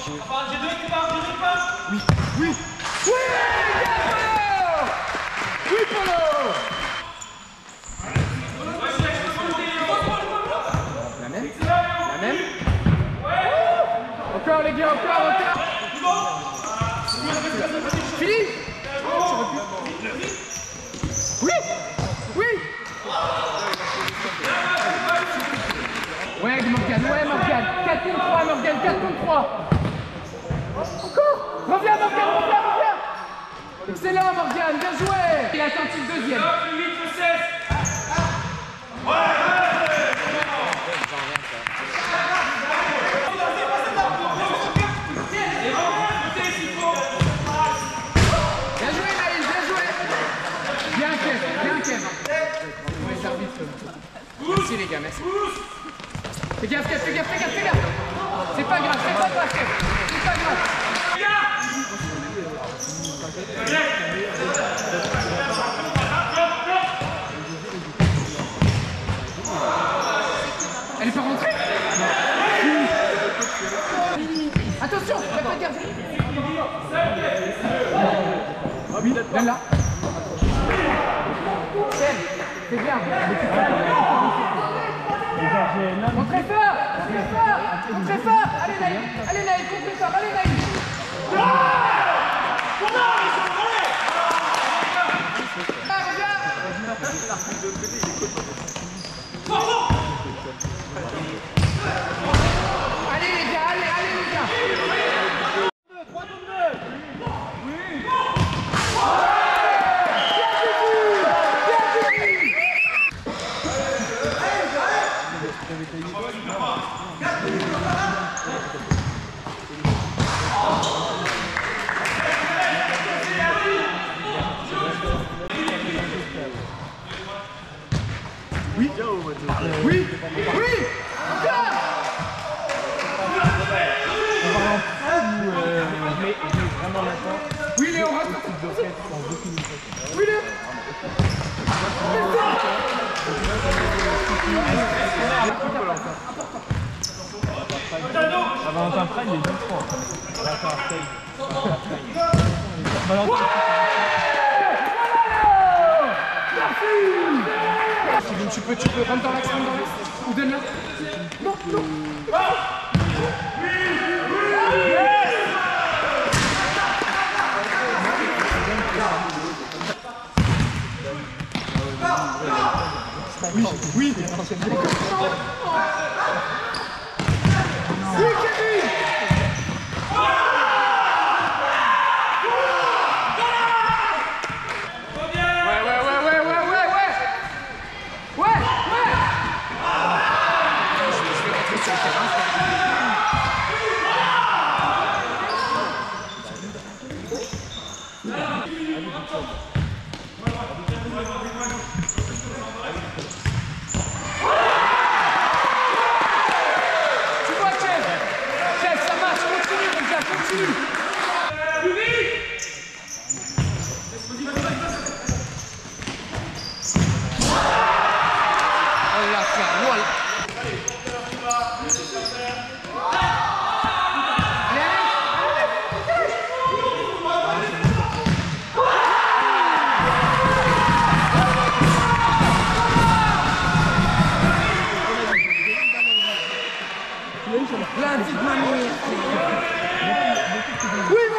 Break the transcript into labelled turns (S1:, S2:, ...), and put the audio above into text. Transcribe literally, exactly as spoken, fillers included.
S1: Enfin, j'ai deux qui partent, j'ai deux qui partent.
S2: Oui, oui. Oui, Polo. Oui, Polo. La même. La même. Encore les gars, encore, encore. Fini. Oui. Oui. Ouais, Morgane, ouais, Morgane. quatre contre trois, Morgane, quatre contre trois. Encore. Reviens, Morgane, reviens, reviens. Excellent, Morgane, bien joué. Il a senti le deuxième.
S1: Le huit, le seize. Ouais.
S2: Bien joué, Naïs, bien joué. Bien, Kev, bien, Kev. Ouais, les arbitres. Merci, les gars, merci. Fais gaffe, Kev, fais gaffe, fais gaffe, fais gaffe. C'est pas grave, c'est pas grave, Kev. C'est pas grave. Elle est pas rentrée? Attention, il n'y a pas de gardien. Donne là. C'est bien. Montre très fort, très fort, très fort. Allez Naïf, allez Naïf, contre fort, allez Naïf. Allez les gars, allez, allez les gars. Oui, oui, oui, encore. Oui, Léo, oui, Léo.
S3: Valentin Frey, il est deux trois. Valentin Frey.
S2: Merci. Tu peux, tu peux, rentre dans l'axe, rentre dans l'axe. Ou donne-la. Non, non. Oui, oui. Oui, Kevin. Ouais, ouais, ouais, ouais, ouais, ouais, ouais. Ouais, ouais. Je vais rentrer sur le terrain. Tu vois, Kev. Kev, ça marche, continue, mon gars, continue. Oh là, frère, voilà. Plein de petites manières. Oui,